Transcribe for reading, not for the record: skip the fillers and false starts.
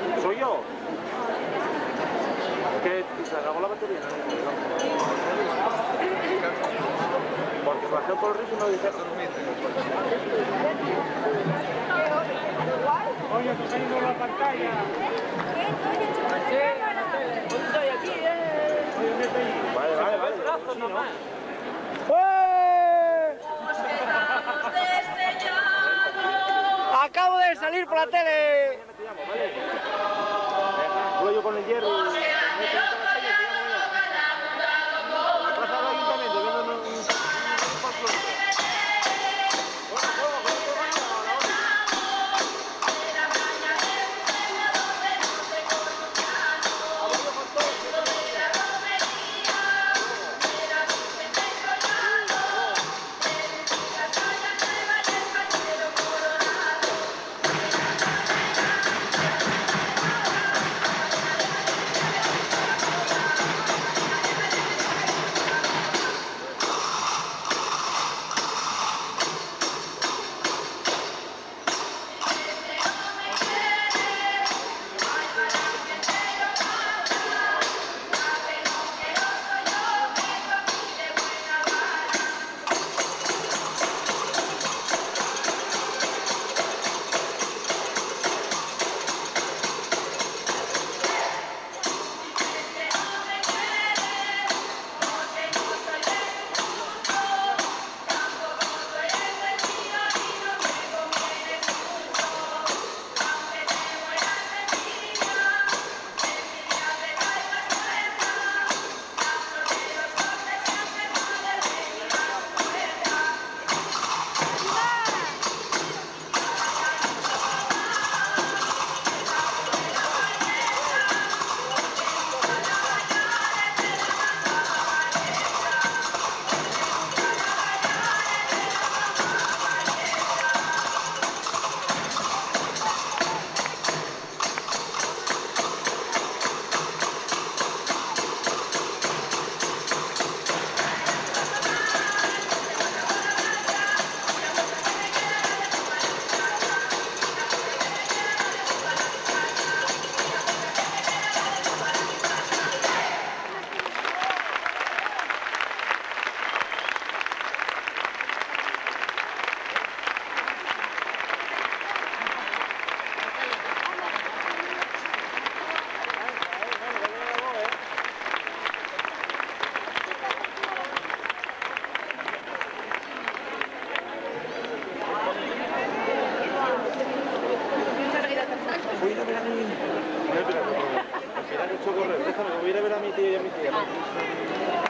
¿Soy yo? Que se acabó la batería. Porque pasó por el río y me dice... Oye, tú saliendo en la pantalla. Estoy aquí, Oye, mete ahí. Vale. Brazos nomás. Acabo de salir por la tele. Voy yo con el hierro y... La plaza del ayuntamiento, viendo un folclórico. Voy a ir a ver a mi... Espera que he hecho correr. Déjame, voy a ir a ver a mi tía y a mi tía.